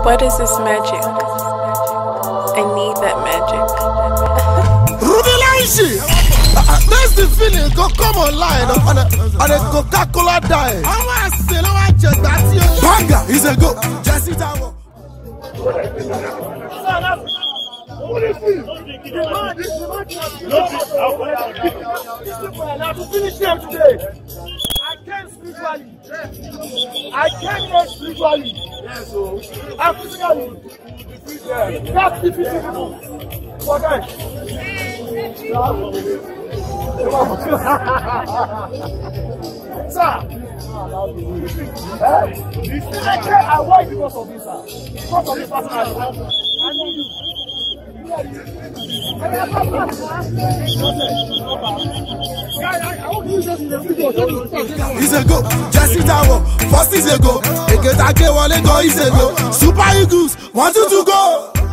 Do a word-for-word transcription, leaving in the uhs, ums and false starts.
What is this magic? I need that magic. Rudy that's the feeling. Go come online on a, on a Coca-Cola diet. I want to say, I want to that you. Banga is a go. Just sit down. What is this? To finish them today. I came spiritually. I came here spiritually. Yes, so. And physically. That's the physical. For that. Sir. I can't avoid because of this, sir. Because of this person. I know you. He's a go, Jesse Tower, first is a go, Eketake Wale go is a go, Super Eagles, want you to go.